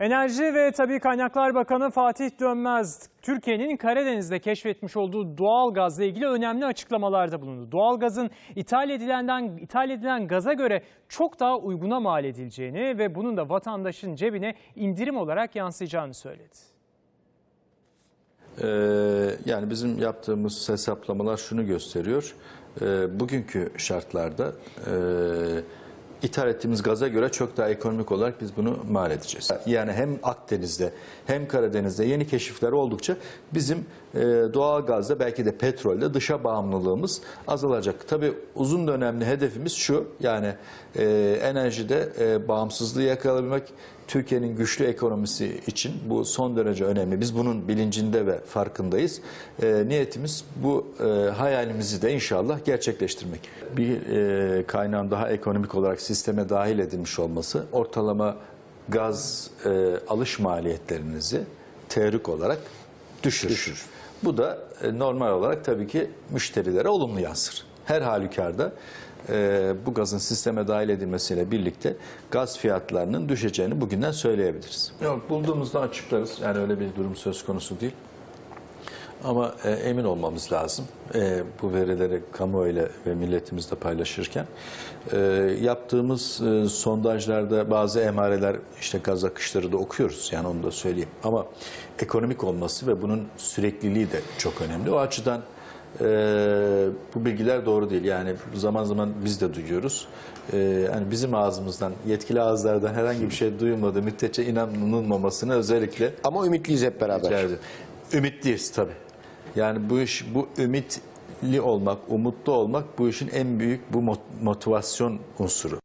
Enerji ve Tabii Kaynaklar Bakanı Fatih Dönmez, Türkiye'nin Karadeniz'de keşfetmiş olduğu doğal gazla ilgili önemli açıklamalarda bulundu. Doğalgazın ithal edilen gaza göre çok daha uyguna mal edileceğini ve bunun da vatandaşın cebine indirim olarak yansıyacağını söyledi. Yani bizim yaptığımız hesaplamalar şunu gösteriyor. Bugünkü şartlarda ithal ettiğimiz gaza göre çok daha ekonomik olarak biz bunu mal edeceğiz. Yani hem Akdeniz'de hem Karadeniz'de yeni keşifler oldukça bizim doğal gazda belki de petrolde dışa bağımlılığımız azalacak. Tabii uzun dönemli hedefimiz şu, yani enerjide bağımsızlığı yakalayabilmek. Türkiye'nin güçlü ekonomisi için bu son derece önemli. Biz bunun bilincinde ve farkındayız. Niyetimiz bu hayalimizi de inşallah gerçekleştirmek. Bir kaynağın daha ekonomik olarak sisteme dahil edilmiş olması ortalama gaz alış maliyetlerinizi teorik olarak düşürür. Bu da normal olarak tabii ki müşterilere olumlu yansır. Her halükarda bu gazın sisteme dahil edilmesiyle birlikte gaz fiyatlarının düşeceğini bugünden söyleyebiliriz. Yok, bulduğumuzda açıklarız. Yani öyle bir durum söz konusu değil. Ama emin olmamız lazım. Bu verileri kamuoyuyla ve milletimizle paylaşırken yaptığımız sondajlarda bazı emareler, işte gaz akışları da okuyoruz. Yani onu da söyleyeyim. Ama ekonomik olması ve bunun sürekliliği de çok önemli. O açıdan bu bilgiler doğru değil. Yani zaman zaman biz de duyuyoruz. Yani bizim ağzımızdan, yetkili ağızlardan herhangi bir şey duyulmadığı müddetçe inanılmamasını özellikle... Ama ümitliyiz hep beraber. Ümitliyiz tabii. Yani bu ümitli olmak, umutlu olmak bu işin en büyük motivasyon unsuru.